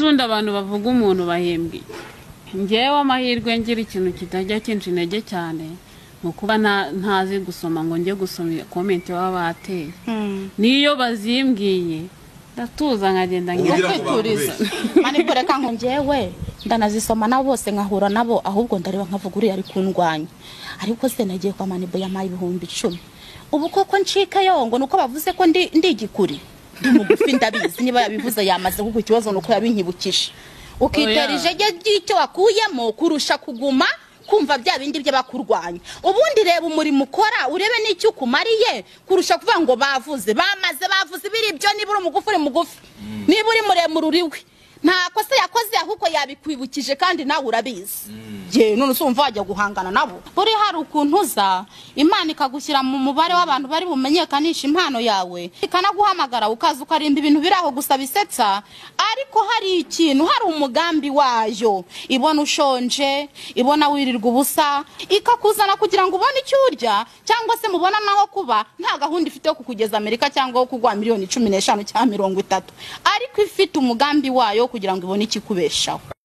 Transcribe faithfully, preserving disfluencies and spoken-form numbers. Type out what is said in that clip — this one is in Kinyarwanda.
subundi abantu bavuga umuntu bahembwe ngewe amahirwe ngira ikintu kitajya kinshi intege cyane mukuba ntazi gusoma ngo nge gusoma comment baba bateye niyo bazimbwiye ndatuza nkagenda ngikuriza mani kureka ngo ngewe ndanazisoma na bose nkahura nabo ahubwo ndareba nkavuga uri ari kundwanya ariko se nagiye kwa manibo yamaye ibihumbi icumi ubu koko ncika yongo nuko bavuze ko ndi ndigikuri ndi mugufi ndabizi niba yabivuze yamaze kuko ikibazo nuko yabinkibukisha ukitera ijege ry'icyo wakuyemo kurusha kuguma kumva bya bindi by'abakurwanya ubundi reba umurimo ukora urebe n'icyo ukumariye kurusha kuvuga ngo bavuze bamaze bavuze biri byo nibura umugufi uri mugufi niba uri muremure uriwe nta kosa yakoze ahubwo yabikwibukije kandi nawe urabizi je none usumva wajya guhangana nabo buri hari ukuntu za Imana ikagushyira mu mubare w'abantu bari bumenyekanisha impano yawe ikanaguhamagara ukaza ukarimba ibintu biraho gusa bisetsa ariko hari ikintu hari umugambi wayo ibona ushonje ibona wirirwa ubusa ikakuzana kugira ngo ubone icyo urya cyangwa se mubona naho kuba nta gahunda ifite yo kukugeza Amerika cyangwa kugwa miliyoni cumi n'eshanu cyangwa mirongo itatu ariko ifite umugambi wayo kugira ngo ibone ikikubeshaho.